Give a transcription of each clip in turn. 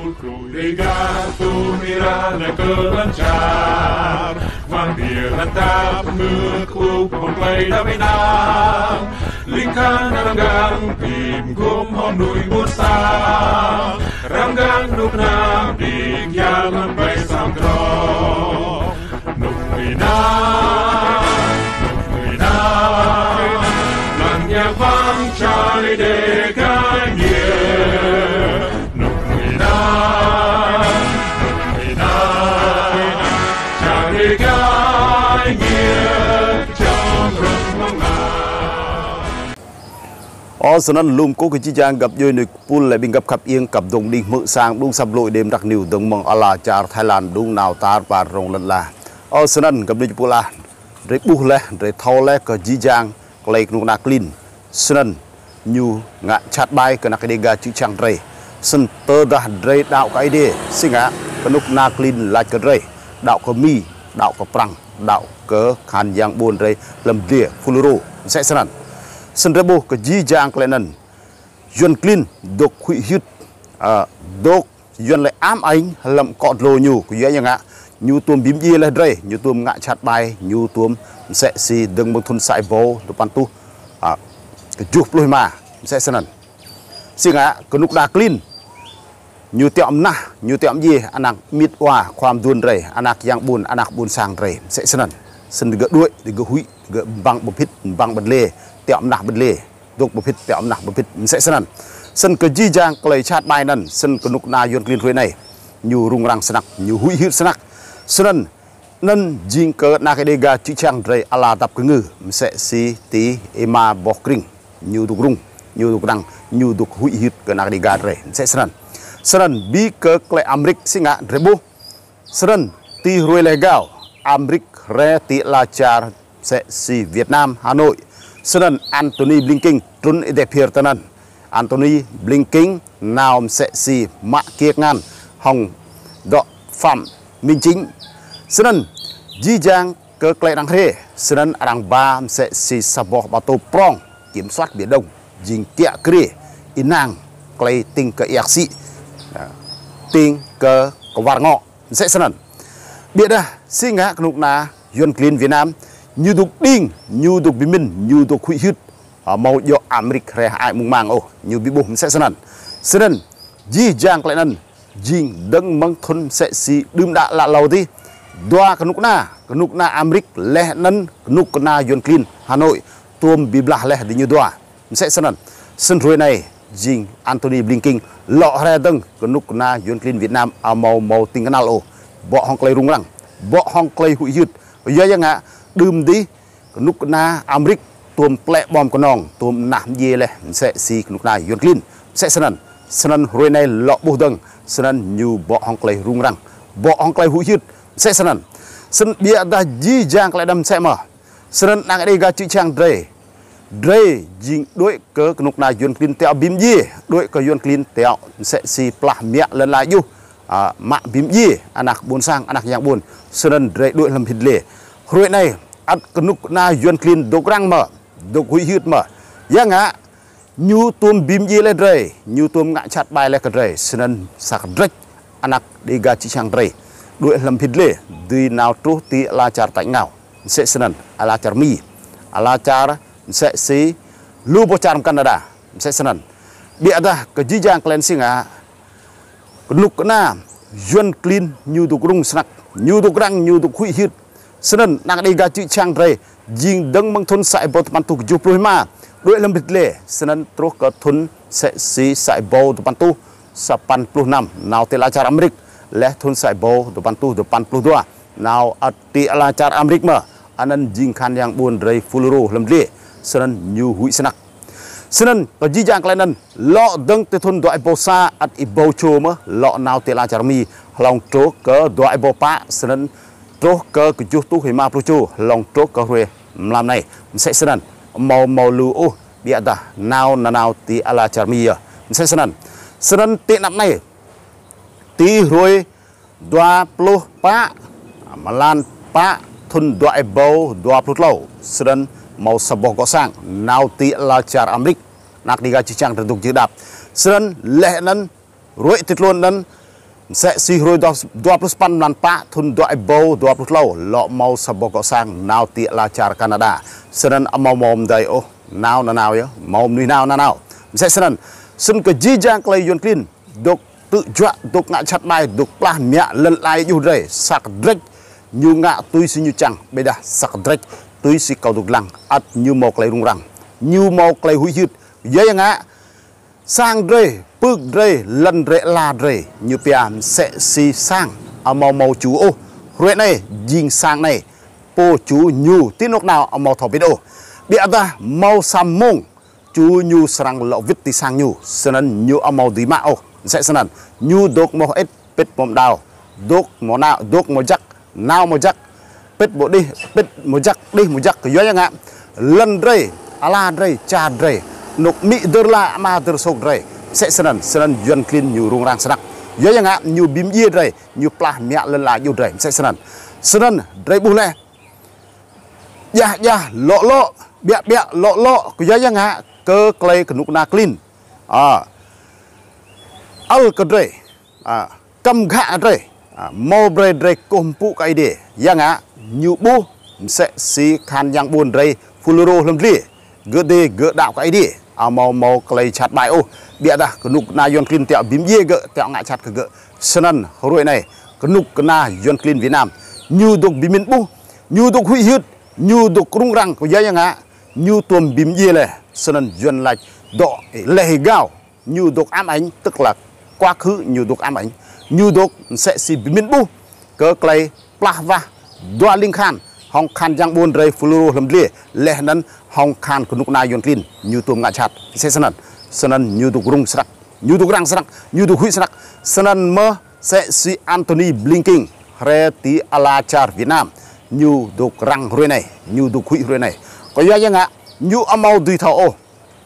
fulcro legato mirana ke lancar Vandir rantap mekuk play daminang Lingkan ranggang tim gom honui bursa Ranggang nuk nam dik yaman bay samdro Nuk Nuina Lan yang vang chai de kanye Nuk Nuina Chai de kanye Trong rung mong Sân ăn lùm cố cái chi giang gặp dôi nực pun lại bình gặp khắp yên cặp đồng đi mự sang đúng sắp lội đêm đặc niu đồng mong Allah char Thái Lan đúng nào ta và rong lần là sân ăn gặp đi pun là rồi bu lẹ rồi thâu lẹ cái chi giang lấy nụ nạc clean sân ăn như ngã chặt bay cái nạc cái ga chữ chang rây sân tơ ra rây đạo cái đi sinh á cái nụ nạc clean là cái rây đạo cái mi đạo cái prang đạo cái khăn giang buồn rây làm địa fuluru sẽ sân ăn sân rebo ke jijang klenan yuan clean dok hui hit dok yuan le am anh lam cọt lô nhu ku ya nga nhu tuom bim ye le dre nhu tuom ngạ chặt bay nhu tuom sẽ si đừng một thun sai vô depan tu ke juh puluh ma sẽ sanan singa ke nuk da clean nhu tiam nah nhu tiam ye anak mit wa khwam dun re anak yang bun anak bun sang re sẽ sanan sân ge duai ge hui ge bang bopit bang badle tiệm nạc bật lê đục bột phít tiệm nạc bột phít sẽ sân sân cái gì giang cái chát bài nần sân cái nục na yuan clean thuê này nhiều rung răng snak nhiều hủy hít snak sân nần jing cái na cái dega chữ trang rây ala tập cái ngư sẽ si tí ema bokring nhiều đục rung nhiều đục răng nhiều đục hủy hít cái na cái dega rây sẽ sân bi cái Amrik singa rebu sân tí ruồi legal Amrik re tí la char sẽ si Việt Nam Hà Nội sân Antony Blinken trốn đẹp hiền tân Antony Blinken nào sẽ si mạ kiệt ngàn hồng đọ phạm minh chính sân di giang cơ klei đăng rê sân đăng ba sẽ si sabo bato prong kiểm soát biển đông dinh kia kri inang klei tinh cơ yaksi tinh cơ var ngọ sẽ sân biết à xin ngã nục na yuan clean Việt Nam như đục đinh như đục bí minh như đục hủy hít màu do Amrik re ai mung mang như bị bùng sẽ sân di giang lại nần jing đấng mang thôn sẽ si đơm đã lạ lầu đi đoa cái nục na Amrik leh nân nục na yuan clean Hà Nội tuom bị blah leh đi như đoa sẽ sân rồi này jing Antony Blinken lọ re đấng cái nục na yuan clean Việt Nam màu tinh canal bỏ hong clay rung lăng bỏ hong clay hủy hít giờ yang ạ đơm đi nục na Amrik tuom ple bom con nòng tuom nạm ye le sẽ si nục na yuan clean sẽ sân rồi này lọ bù đằng sân như bỏ hong clay rung răng bỏ hong clay hủy hít sẽ sân bia đã di giang lại đâm sẽ mở sân đang ở đây ga chữ trang dre jing đuổi cơ nục na yuan clean tẹo bim ye đuổi cơ yuan clean tẹo sẽ si plah mẹ lần lại du mạ bim ye anak buồn sang anak yang buồn sân dre đuổi làm thịt lệ rồi này at kenuk na yuan clean dok rang mở dok hui hít mở yang ạ nhu tuom bim ye le dre nhu tuom ngạ chặt bài le ka dre sân sak drek anak dega chi chang dre đuổi làm thịt lệ đi nào tru ti la char tạnh nào sẽ sân ala char mi ala char sẽ si lu bo char Canada sẽ sân bia da cái ji jang cleansing à kenuk na yuan clean nhu dok rung snak nhu dok rang nhu dok hui hít sân nang đây ga chữ trang rây jing đấng mang thôn sải bầu ban tu chụp lôi ma đuổi lâm bịch lệ sân trúc cái thôn sẽ si sải bầu ban tu 85 nào tê la char Amrik leh thôn sải bầu ban tu 82 nào tê la char Amrik mà anan jing khan yang buồn rây fuluru lâm lệ sân như hủy snak sân cái gì dạng cái này lọ đấng tê thôn đoại bầu sa at ibầu chô mà lọ nào tê la char mi lòng trúc cái đoại bầu pa sân trúc cơ cái chú tu hình ma pro lòng trúc cơ huề làm này sẽ sân màu lưu bịa ta nào tí ala charmi sẽ sân tệ nặng này tí rồi đoa plu pa malan pa thun đoại bầu đoa plu lâu sân màu sabo có sang nào tí ala char Amrik nak diga cicang tentuk jedap sân leh nan ruai tit luôn nan sẽ si rồi đua plus pan nan pa thun đua bầu đua plus lâu lọ mau sập bọc sang nào tiệt là char Canada sân mau mồm đây ô nào nhá mồm nuôi nào sẽ sân cái gì giang clay yon clean đục tự dọa đục ngã chặt bài đục pla mẹ lần lại yêu rể sạc rách như ngã tôi xin như chẳng bây giờ sạc rách tôi xin cầu đục lăng ắt như màu clay rung răng như màu clay hủy hụt dễ ngã sang rê bước rê lần rê là rê như pian sẽ si sang màu chú ô rồi này dinh sang này po chú nhu tin lúc nào màu thọ biết ô bịa ta màu sam mông chú nhu sang lọ vít tí sang nhu sân nhu màu tí mạ ô sẽ sân nhu đốt màu ít bít mồm đào đốt màu nào đốt màu chắc nào màu chắc bít bộ đi bít màu chắc đi màu chắc cái gió ngạ lần rê ala rê cha rê nục mỹ đơ la mà đơ sốc rê sẽ sân duyên clean nhu rung rang sân gió ngạ nhu bím ye rê nhu pla mẹ lần lại nhu rê sẽ sân rê bu lẹ ya lọ bịa lọ cái gió ngạ cơ clay cái nục na clean al cái rê cầm gạ rê màu rê rê cùng phụ cái đi yang á nhu bu sẽ si khan yang buồn rê fuluro lâm li gỡ đi gỡ đạo cái đi màu clay chặt bài ô bịa ra cái nục na yon clean tẹo bím ye gỡ tẹo ngại chặt cái gỡ sân rồi này cái nục na yon clean Việt Nam nhu đục bím bu nhu đục hủy hứt nhu đục rung răng của giấy ngã nhu tuồng bím ye này sân duyên lạch đọ lệ gạo nhu đục ám ảnh tức là quá khứ nhu đục ám ảnh nhu đục sẽ si bím bu cơ clay plava đoa linh khan hong khan giang buôn rây fuluro lâm lia lệ năn hong khan của nục na yon clean nhu tuồng ngã chặt sẽ sân nhu đục rung srak nhu đục răng srak nhu đục hủy srak sân mơ sẽ si Anthony Blinken re tí ala char Việt Nam nhu đục răng rồi này nhu đục hủy rồi này có gió ngã nhu màu tùy thọ ô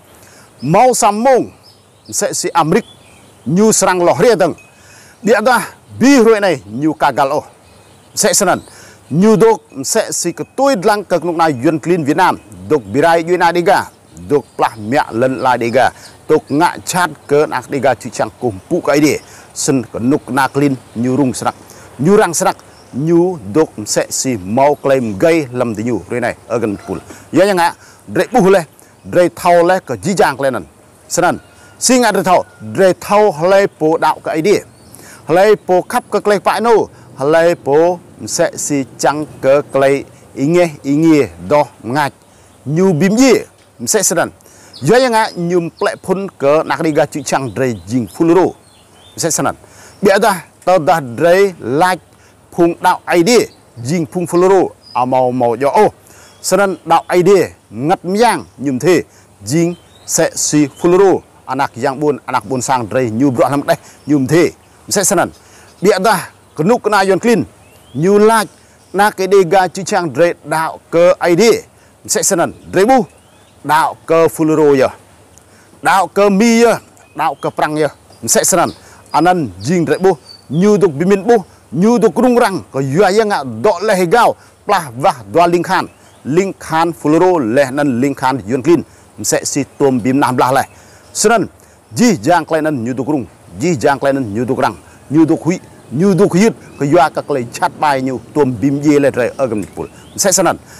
màu sam mông sẽ si Amrik nhu sang lò ria tầng địa ta bi rồi này nhu kagal ô sẽ sân nhu đục sẽ si cái tôi lăng cực lúc này yon clean Việt Nam đục birai yuna diga đục plah mẹ lần lại diga đục ngã chat cơn ak diga chỉ chẳng cùng phụ cái đi sân cái nục na clean nhu rung srak nhu răng srak nhu đục sẽ si màu claim gây lầm tí nhu rồi này ở gần pool giá ngã rễ bu lên rễ thau lên cái gì giang lên nè sân xin ngã rễ thau lấy po đạo cái đi lấy po khắp cái clay phải nô lấy po sẽ si trắng cái clay ý nghĩa đo ngạch nhu bím gì sẽ sân giá ngã nhu plei phun cái nạc đi ga chữ trắng rễ dinh fuluro sẽ sân bịa ra tao đặt rễ like phung đạo ID dinh phung fuluro màu gió ô sân đạo ID ngắt miang nhum thế dinh sẽ si fuluro anak buôn sang rây nhu bro lắm đây nhum thế sẽ sân bịa ra cái nút cái na yon clean nhu like na cái đề ga chữ trang rây đạo cơ ID sẽ sân rây bu đạo cơ fuluro giờ đạo cơ mi giờ đạo cơ prang giờ sẽ sân anan dinh rây bu nhu đục bimin bu nhu đục rung răng có dọa ngạ đọ lệ gạo pla và đoa linh khan fuluro lệ nan linh khan yon clean sẽ si tôm bìm nam la lại sân ji giang clay nan nhu đục rung ji giang clay nan nhu đục răng nhu đục hủy nhu đục hít có dọa các clay chat bài nhu tôm bìm ye lệ rồi ở gần pool sẽ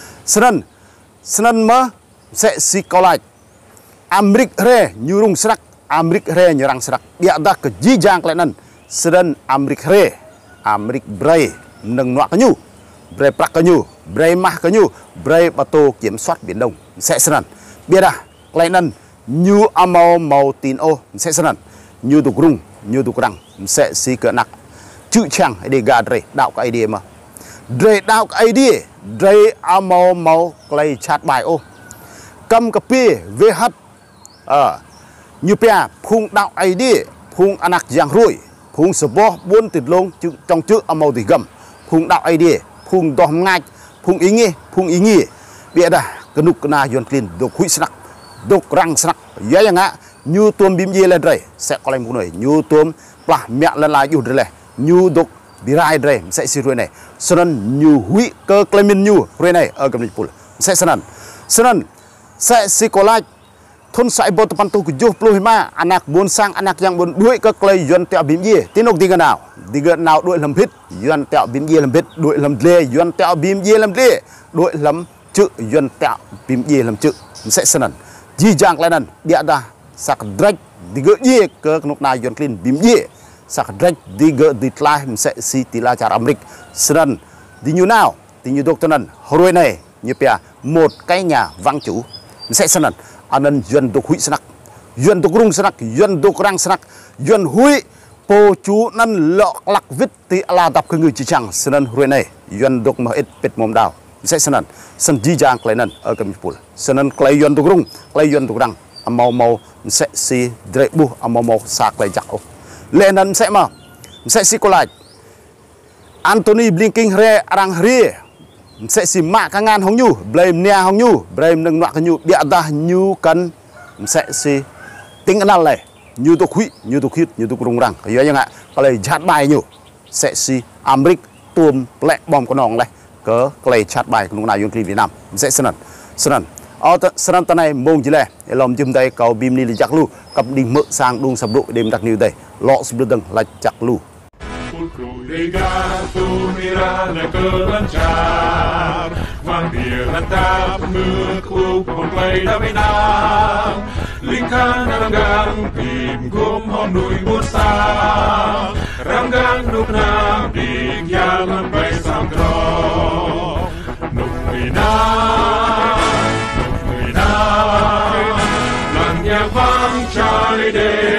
sân mơ sẽ si câu lại Amrik re nhu rung srak Amrik re nhu răng srak bịa ra cái ji giang clay nan sân Amrik re Amrik bray nâng nọa cái nhu bray prak cái nhu bray mah cái nhu bray bato kiểm soát biển đông sẽ sân biết à lại nâng nhu màu tin ô sẽ sân nhu đục rung nhu đục răng sẽ si cỡ nặng chữ chàng để gà dre đạo cái idea mà dre đạo cái idea dre màu clay chat bài ô cầm cà phê vh như pia phung đạo idea phung anak giang ruồi phung sbo buôn tịt lông trong chữ màu thì gầm phung đạo idea phung đom ngay phung ý nghĩa bịa ra cái nục na yon clean đục hủy snak đục răng snak giá ngã nhu tuom bím ye lên rồi sẽ có lại một người nhu tuom và mẹ lần lạiอยู่rồi nhu đục birai rồi sẽ xì rồi này sân nhu hủy cơ claimin nhu rồi này ở gần pool sẽ sân sẽ xì có lại thôn sai bột pan tu kujuh puluh ma anak bun sang anak yang bun duit ke klei yuan teo bim ye tinok tiga nào duit lam hit yuan teo bim ye lam hit duit lam le yuan teo bim ye lam le duit lam chữ yuan teo bim ye lam chữ sẽ senan ji jang lenan dia dah sak drek tiga ye ke nuk na yuan clean bim ye sak drek tiga di tlah sẽ si tila cara Amrik senan di nyu nào di nyu doktor nan horoi này như pia một cái nhà vắng chủ sẽ senan anan yuan dok hui senak yuan dok rung senak yuan dok rang senak yuan hui po chú nan lok lak vit ti ala dap ke người chi chang senan horoi này yuan dok ma et pet mom dao sẽ senan sen ji jang klenan ở kam pul senan klei yuan dok rung klei yuan dok rang mau mau sẽ si dre bu mau mau sa klei jak o lenan sẽ si kolai Anthony Blinking re arang ri sẽ si mak kangan hong nyu blame nia hong nyu blame nang nak nyu dia dah nyu kan sẽ si ting anal le nyu to khui nyu to khit nyu to rung rang yo yang ạ klei chat bai nyu sẽ si Amrik tuom ple bom ko nong le ke klei chat bai nong na yung kli Việt Nam sẽ senan ở senan ta này mong chỉ le lom chim đây cầu bim ni li jak lu cặp đinh mỡ sang đung sập độ đêm đặc niu đây lọ sub đằng là jak lu Vang địa lan ta mưa khu hồn play đã bay nam linh khang răng gang tìm gom hòn núi buốt xa răng gang nục nam điên ya lan bay sang trò nục người nam lan nhạc vang trái đê